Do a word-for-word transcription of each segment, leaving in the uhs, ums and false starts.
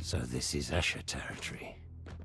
So this is Asher territory.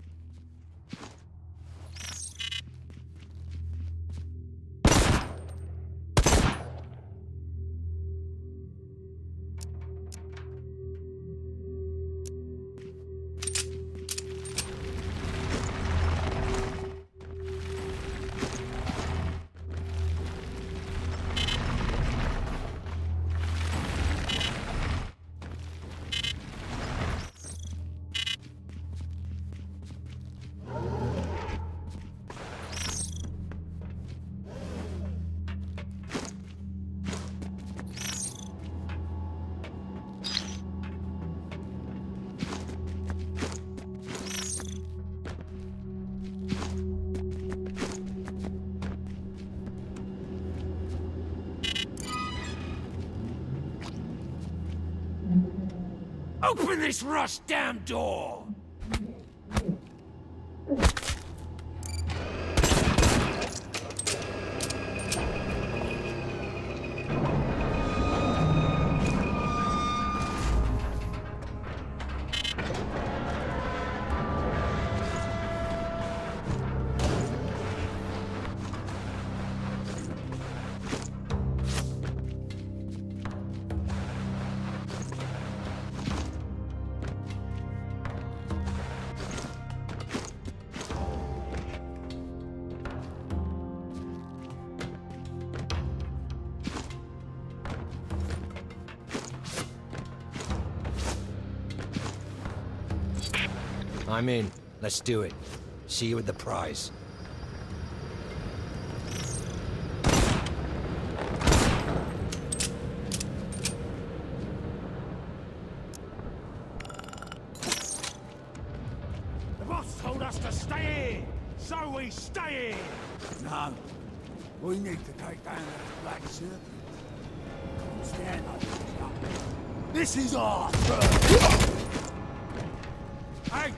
Open this rust damn door! I'm in. Let's do it. See you at the prize. The boss told us to stay here, so we stay here. No. We need to take down those black serpents. Stand up. This is our turn. Hey!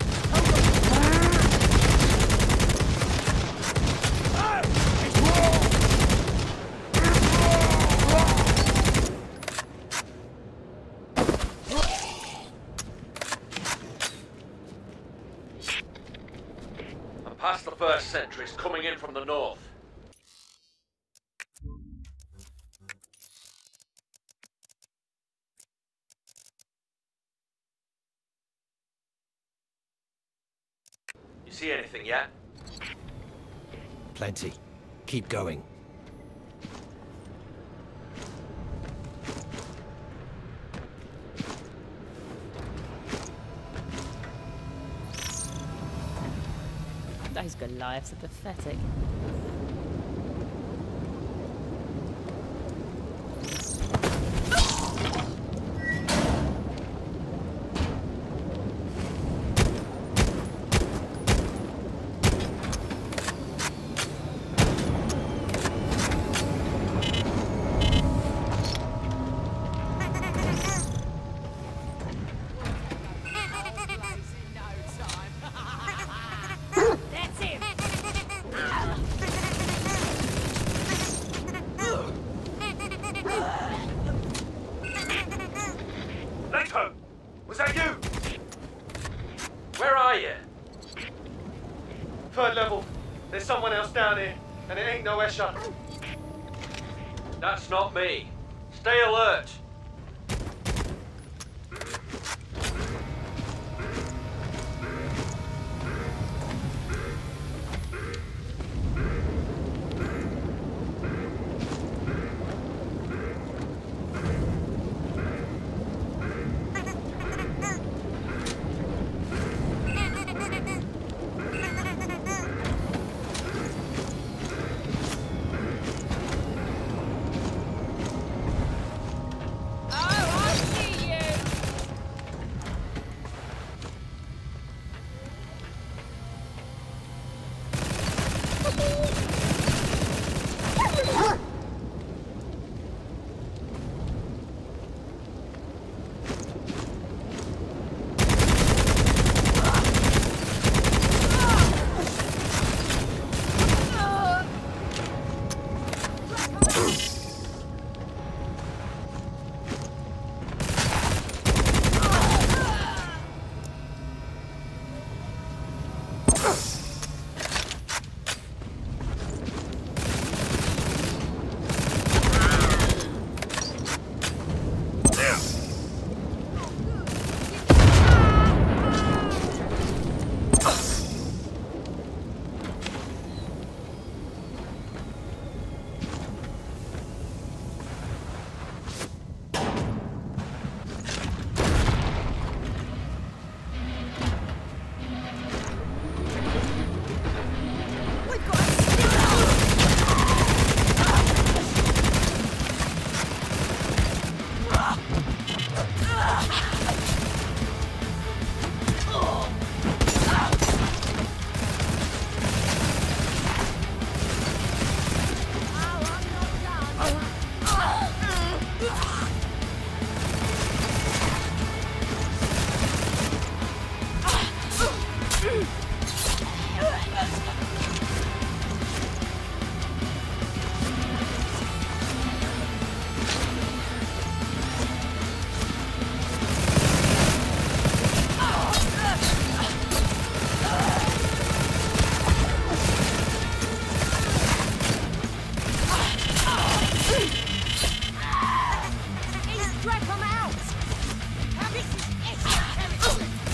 I'm past the first sentries coming in from the north. You see anything yet? Plenty. Keep going. Those Goliaths are pathetic. Leto! Was that you? Where are you? Third level. There's someone else down here, and it ain't no Escher. That's not me. Stay alert.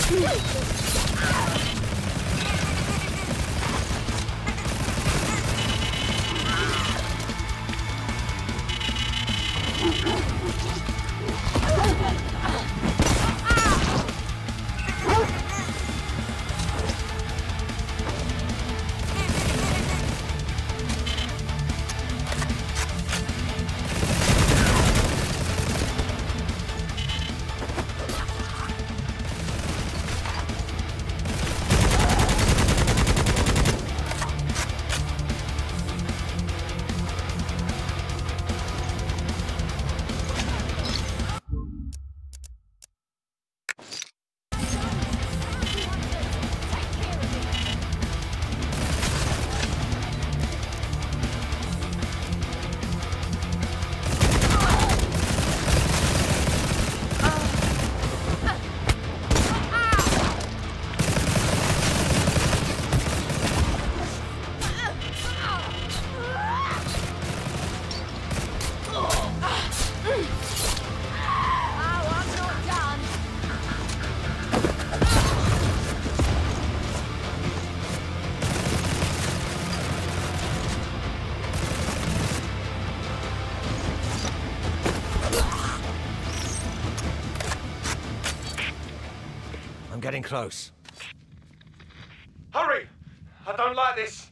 I'm getting close. Hurry! I don't like this.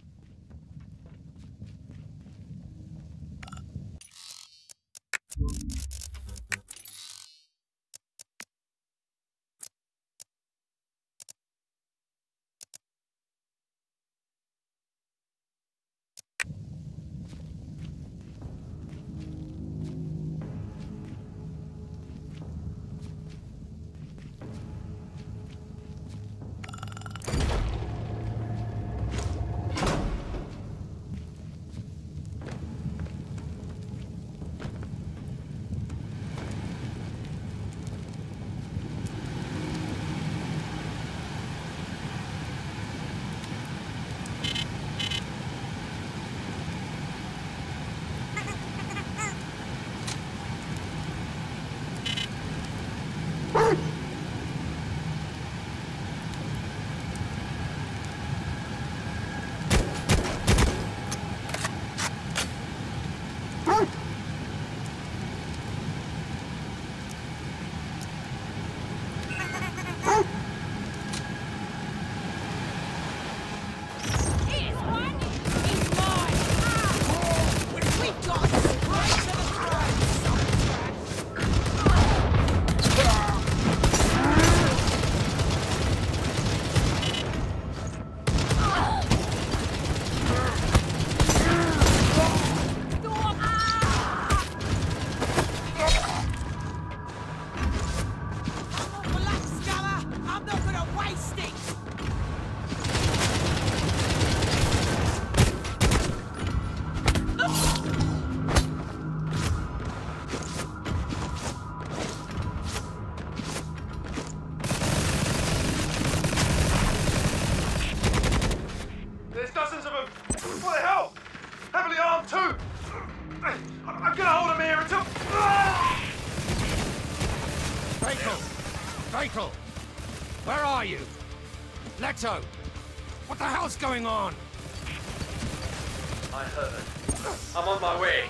Draco! Where are you? Leto! What the hell's going on? I heard. I'm on my way.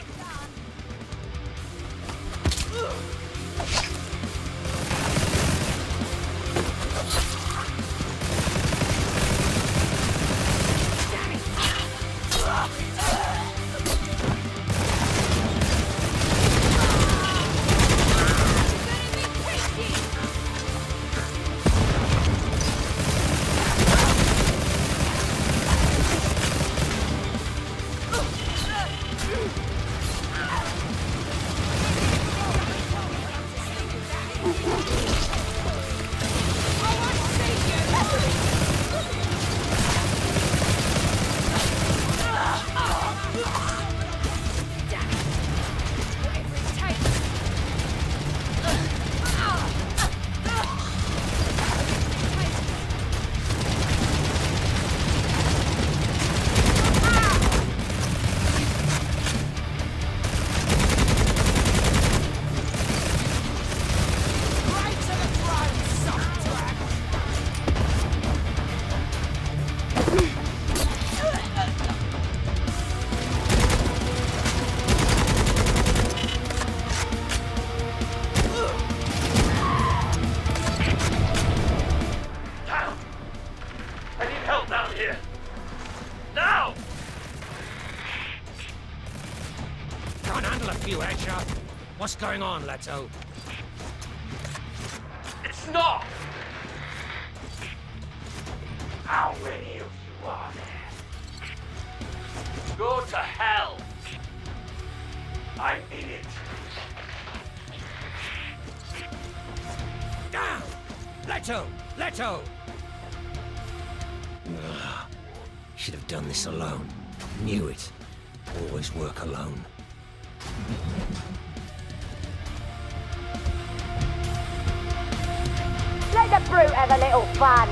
gotcha. What's going on, Leto? It's not! How many of you are there? Go to hell! I'm in it. Down! Leto! Leto! Ugh. Should have done this alone. Knew it. Always work alone. Let the brute have a little fun.